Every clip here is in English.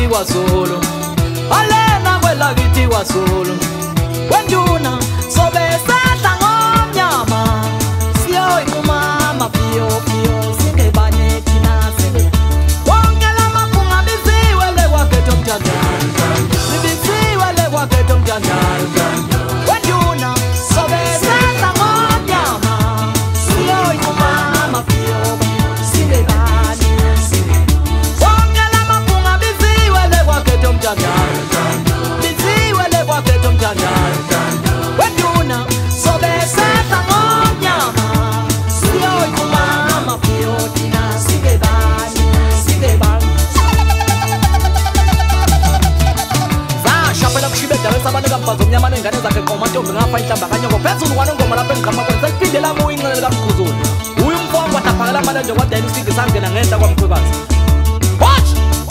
kwelakithi kwaZulu, alena kwelakithi kwaZulu. Wenduna sobe sadla ngomnyama, siyoyinquma mafiyo fiyo singebane thina singe. Onke lamaphunga biziwe lekwakhetha umthandana, biziwe lekwakhetha umthandana. Wenduna sobe sadla ngomnyama, siyoyinquma mafiyo fiyo singebane singe. Onke lamaphunga biziwe lekwakhetha umthandana, biziwe lekwakhetha umthandana. Wenduna sobe sadla ngomnyama, siyoyinquma mafiyo thina singebane singebane. Zashapela kushibeda wesabanika Mfazi Omnyama nengane zakhe qoma ntombi ngapha inhlamba kanyoko phezulu kwanongoma lapha engiqhama khona seliphindela mu inqele likaMkhuzulu. Uyu mfowethu wathapakela manje nje kwadela isigi sangena ngenta kwaMkhwekazi. Watch.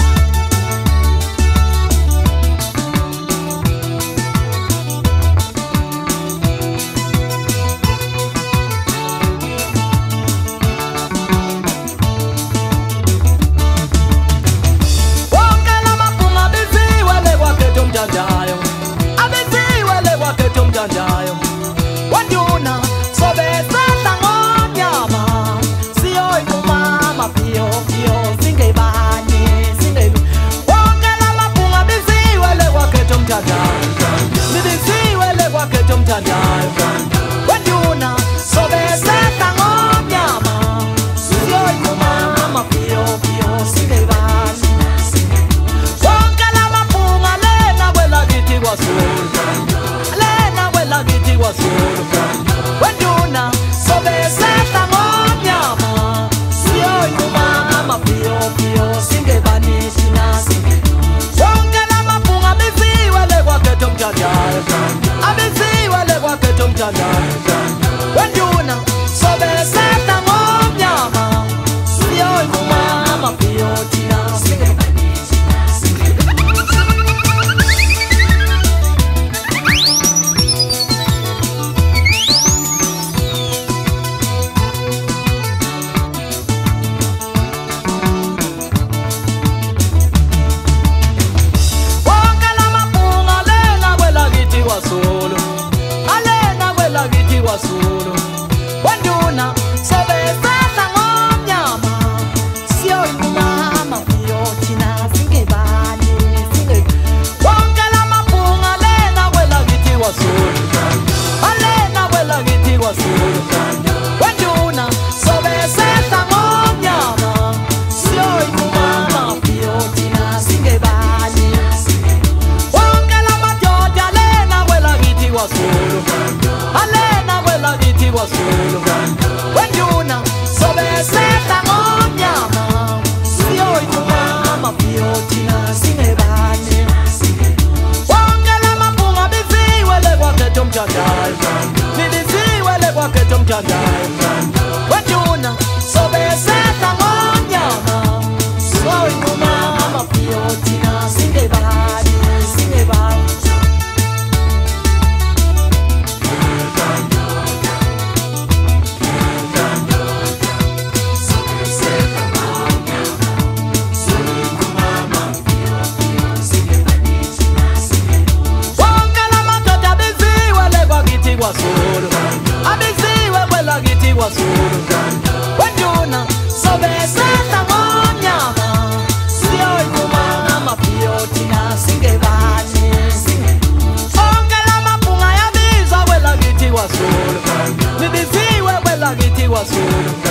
Wenduna sobe sadla ngomnyama, siyoyinquma mafiyo fiyo singebane singebi. Wonke lamaphunga biziwe lekwakhetha umthandana, biziwe lekwakhetha umthandana. Wenduna sobe sadla ngomnyama, siyoyinquma mafiyo fiyo singebane. Wonke lamaphunga lena kwelakithi kwaZulu, lena kwelakithi kwaZulu. Wenduna sobe sadla ngomnyama, siyoyinquma mafiyo fiyo singebane thina singe. Wonke lamaphunga biziwe lekwakhetha umthandana, abiziwe lekwakhetha umthandana. Wenduna sobe sadla ngomnyama, siyoyinquma mafiyo thina singebane thina singe. KwaZulu, alena kwelakithi kwaZulu. Wenduna sobe sadla ngomnyama, siyoyinquma mafiyo thina singebane singe. Wonke lamaphunga lena kwelakithi kwaZulu, alena kwelakithi kwaZulu. Wenduna sobe sadla ngomnyama, siyoyinquma mafiyo thina singebane singe. Wonke lamadoda alena kwelakithi kwaZulu, alena kwelakithi kwaZulu. Wenduna sobe sadla ngomnyama, siyoyinquma mafiyo thina singebane singe. Wonke lamaphunga biziwe lekwakhetha umthandana, biziwe lekwakhetha umthandana. Wenduna sobe sadla ngomnyama, siyoyinquma mafiyo thina singebane singebane. Wonke lamadoda biziwe lekwakhithi kwaZulu, abiziwe kwelakithi kwaZulu. Wenduna sobe sadla ngomnyama, siyoyinquma mafiyo thina singebane singe. Onke lamaphunga yabizwa kwelakithi kwaZulu, biziwe kwelakithi kwaZulu.